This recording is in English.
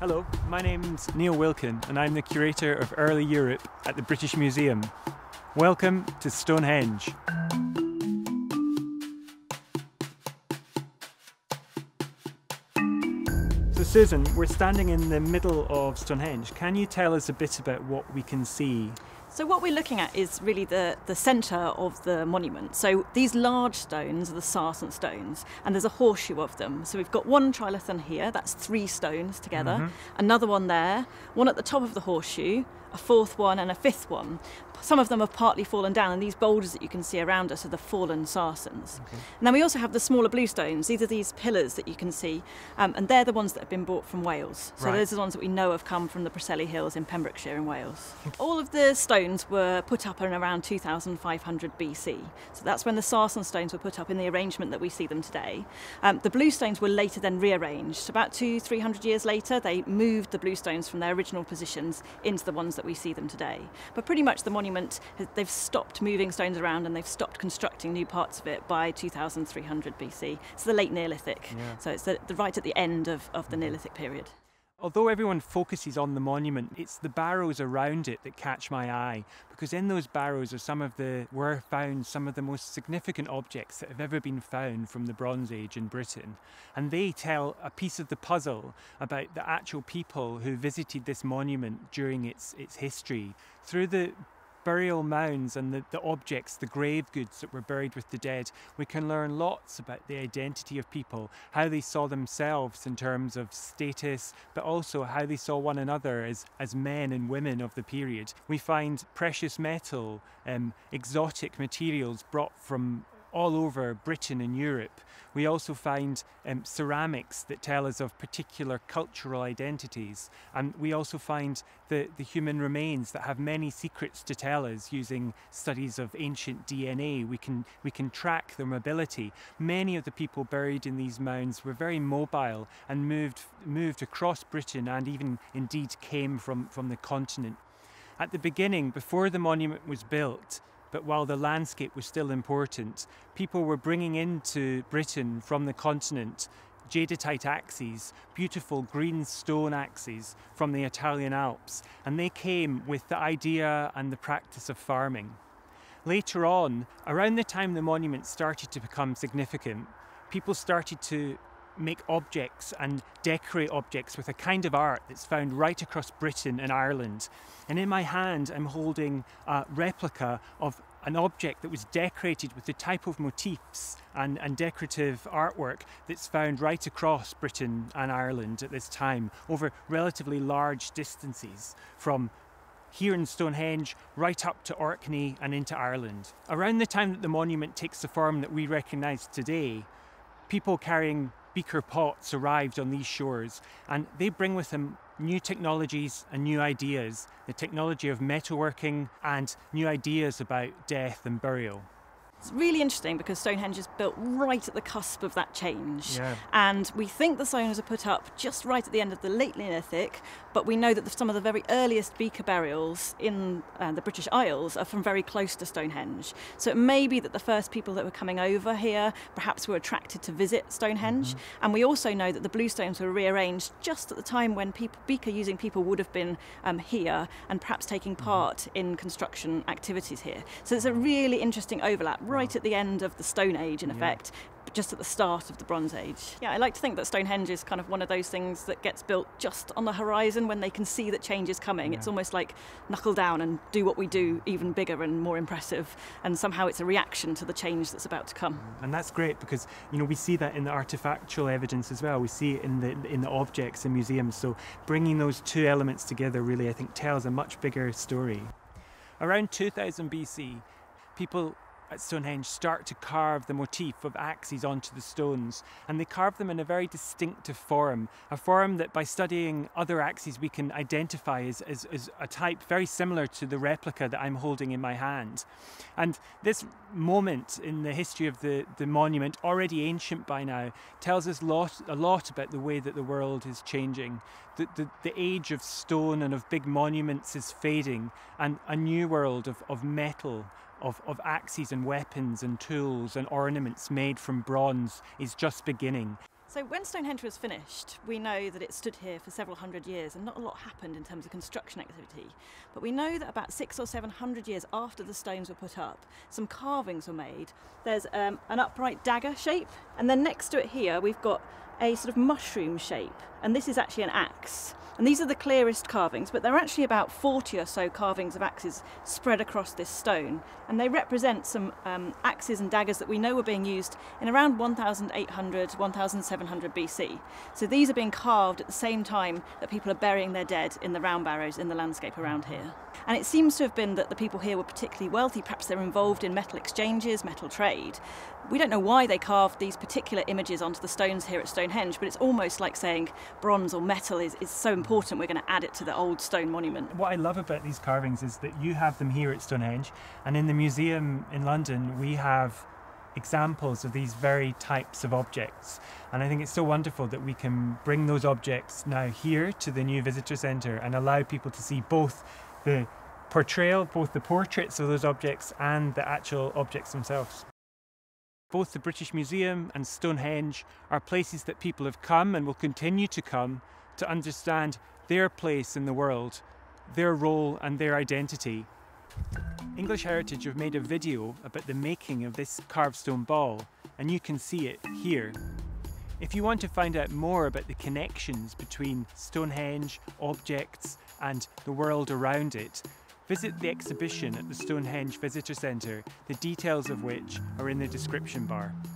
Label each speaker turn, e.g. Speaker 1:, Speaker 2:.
Speaker 1: Hello, my name's Neil Wilkin and I'm the Curator of Early Europe at the British Museum. Welcome to Stonehenge. So Susan, we're standing in the middle of Stonehenge. Can you tell us a bit about what we can see?
Speaker 2: So what we're looking at is really the centre of the monument. So these large stones are the sarsen stones, and there's a horseshoe of them. So we've got one trilithon here, that's 3 stones together, another one there, one at the top of the horseshoe, a 4th one and a 5th one. Some of them have partly fallen down, and these boulders that you can see around us are the fallen sarsens. Okay. And then we also have the smaller blue stones. These are these pillars that you can see, and they're the ones that have been brought from Wales. So those are the ones that we know have come from the Preseli Hills in Pembrokeshire in Wales. All of the stones were put up in around 2500 BC. So that's when the sarsen stones were put up in the arrangement that we see them today. The blue stones were later then rearranged. About 200-300 years later, they moved the blue stones from their original positions into the ones that we see them today. But pretty much the monument, they've stopped moving stones around and they've stopped constructing new parts of it by 2300 BC. It's the late Neolithic, so it's right at the end of the Neolithic period.
Speaker 1: Although everyone focuses on the monument, it's the barrows around it that catch my eye, because in those barrows were found some of the most significant objects that have ever been found from the Bronze Age in Britain. And they tell a piece of the puzzle about the actual people who visited this monument during its history. Through the burial mounds and the objects, the grave goods that were buried with the dead, we can learn lots about the identity of people, how they saw themselves in terms of status, but also how they saw one another as men and women of the period. We find precious metal, exotic materials brought from all over Britain and Europe. We also find ceramics that tell us of particular cultural identities, and we also find the human remains that have many secrets to tell us. Using studies of ancient DNA, we can track their mobility. Many of the people buried in these mounds were very mobile and moved across Britain, and even indeed came from the continent. At the beginning, before the monument was built, but while the landscape was still important, people were bringing into Britain from the continent jadeite axes, beautiful green stone axes from the Italian Alps, and they came with the idea and the practice of farming. Later on, around the time the monument started to become significant, people started to make objects and decorate objects with a kind of art that's found right across Britain and Ireland. And in my hand I'm holding a replica of an object that was decorated with the type of motifs and decorative artwork that's found right across Britain and Ireland at this time, over relatively large distances, from here in Stonehenge right up to Orkney and into Ireland. Around the time that the monument takes the form that we recognise today, people carrying beaker pots arrived on these shores, and they bring with them new technologies and new ideas, the technology of metalworking and new ideas about death and burial.
Speaker 2: It's really interesting because Stonehenge is built right at the cusp of that change. And we think the stones are put up just right at the end of the late Neolithic, but we know that some of the very earliest beaker burials in the British Isles are from very close to Stonehenge. So it may be that the first people that were coming over here perhaps were attracted to visit Stonehenge. And we also know that the blue stones were rearranged just at the time when beaker using people would have been here and perhaps taking part in construction activities here. So it's a really interesting overlap right at the end of the Stone Age, in effect, just at the start of the Bronze Age. Yeah, I like to think that Stonehenge is kind of one of those things that gets built just on the horizon when they can see that change is coming. It's almost like knuckle down and do what we do even bigger and more impressive, and somehow it's a reaction to the change that's about to come.
Speaker 1: And that's great because, you know, we see that in the artifactual evidence as well. We see it in the objects in museums. So bringing those two elements together really, I think, tells a much bigger story. Around 2000 BC, people at Stonehenge start to carve the motif of axes onto the stones, and they carve them in a very distinctive form, a form that by studying other axes we can identify as a type very similar to the replica that I'm holding in my hand. And this moment in the history of the monument, already ancient by now, tells us a lot about the way that the world is changing. The age of stone and of big monuments is fading, and a new world of metal, of axes and weapons and tools and ornaments made from bronze is just beginning.
Speaker 2: So when Stonehenge was finished, we know that it stood here for several hundred years and not a lot happened in terms of construction activity. But we know that about 600 or 700 years after the stones were put up, some carvings were made. There's an upright dagger shape, and then next to it here we've got a sort of mushroom shape, and this is actually an axe. And these are the clearest carvings, but there are actually about 40 or so carvings of axes spread across this stone. And they represent some axes and daggers that we know were being used in around 1800, 1700 BC. So these are being carved at the same time that people are burying their dead in the round barrows in the landscape around here. And it seems to have been that the people here were particularly wealthy, perhaps they're involved in metal exchanges, metal trade. We don't know why they carved these particular images onto the stones here at Stonehenge, but it's almost like saying bronze or metal is so important, we're going to add it to the old stone monument.
Speaker 1: What I love about these carvings is that you have them here at Stonehenge, and in the museum in London we have examples of these very types of objects. And I think it's so wonderful that we can bring those objects now here to the new visitor centre and allow people to see both the portrayal, both the portraits of those objects and the actual objects themselves. Both the British Museum and Stonehenge are places that people have come and will continue to come to understand their place in the world, their role and their identity. English Heritage have made a video about the making of this carved stone ball, and you can see it here. If you want to find out more about the connections between Stonehenge, objects and the world around it, visit the exhibition at the Stonehenge Visitor Centre, the details of which are in the description bar.